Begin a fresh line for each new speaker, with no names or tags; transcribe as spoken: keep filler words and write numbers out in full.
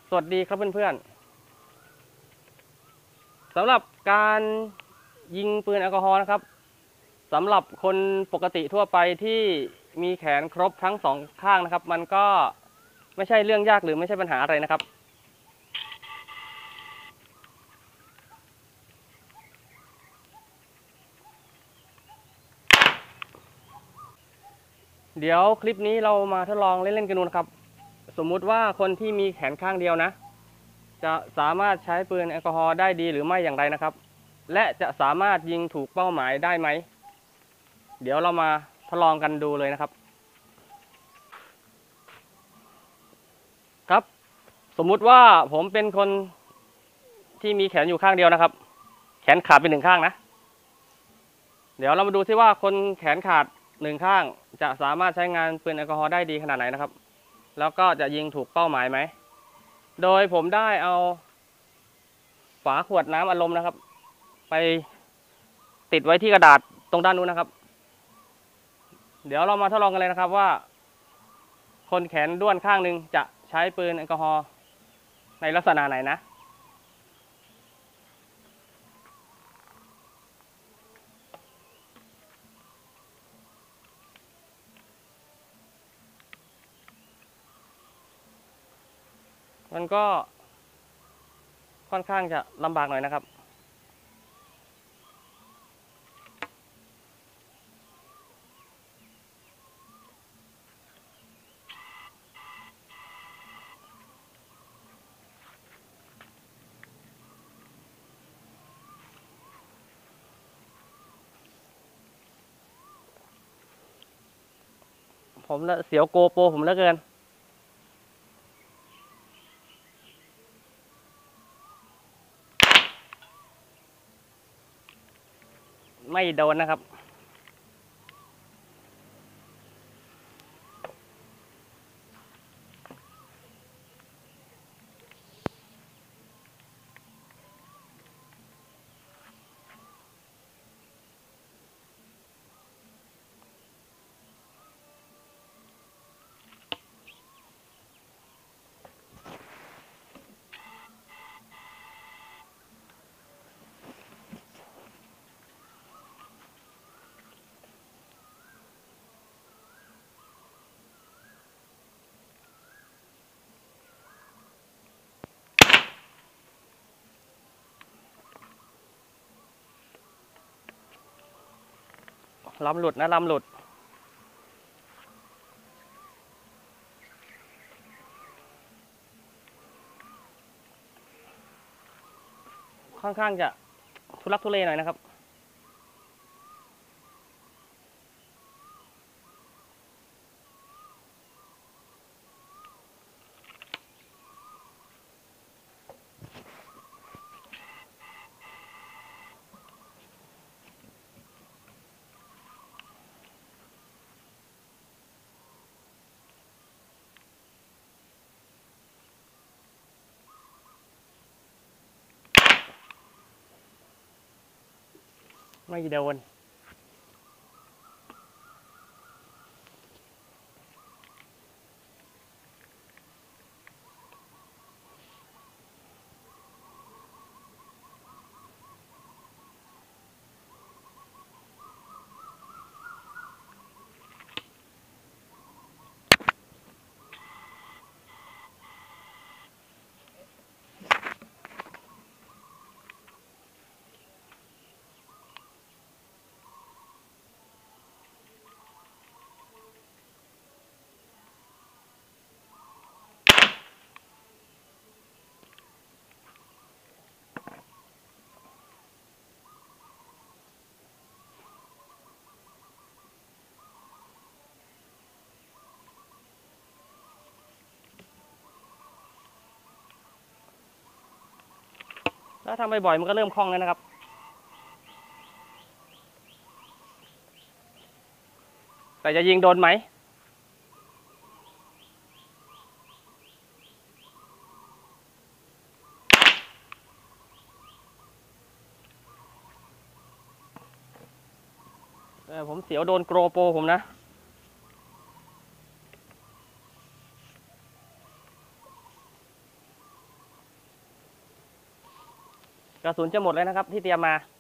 สวัสดีครับเพื่อนๆสำหรับการยิงปืนแอลกอฮอล์นะครับสำหรับคนปกติทั่วไปที่มีแขนครบทั้งสองข้างนะครับมันก็ไม่ใช่เรื่องยากหรือไม่ใช่ปัญหาอะไรนะครับเดี๋ยวคลิปนี้เรามาทดลองเล่นๆกันดูนะครับสมมุติว่าคนที่มีแขนข้างเดียวนะจะสามารถใช้ปืนแอลกอฮอล์ได้ดีหรือไม่อย่างไรนะครับและจะสามารถยิงถูกเป้าหมายได้ไหมเดี๋ยวเรามาทดลองกันดูเลยนะครับครับสมมุติว่าผมเป็นคนที่มีแขนอยู่ข้างเดียวนะครับแขนขาดไปหนึ่งข้างนะเดี๋ยวเรามาดูซิว่าคนแขนขาดหนึ่งข้างจะสามารถใช้งานปืนแอลกอฮอล์ได้ดีขนาดไหนนะครับแล้วก็จะยิงถูกเป้าหมายไหมโดยผมได้เอาฝาขวดน้ำอัดลมนะครับไปติดไว้ที่กระดาษตรงด้านนู้นนะครับเดี๋ยวเรามาทดลองกันเลยนะครับว่าคนแขนด้วนข้างหนึ่งจะใช้ปืนแอลกอฮอล์ในลักษณะไหนนะมันก็ค่อนข้างจะลำบากหน่อยนะครับผมเสียวโกโปรผมเหลือเกินไม่โดนนะครับลำหลุดนะลำหลุดค่อนข้างจะทุลักทุเลหน่อยนะครับไม่โดนถ้าทำบ่อยๆมันก็เริ่มคล่องแล้วนะครับแต่จะยิงโดนไหมเออผมเสียวโดนโกโปรผมนะระสุนจะหมดเลยนะครับ ที่เตรียมมา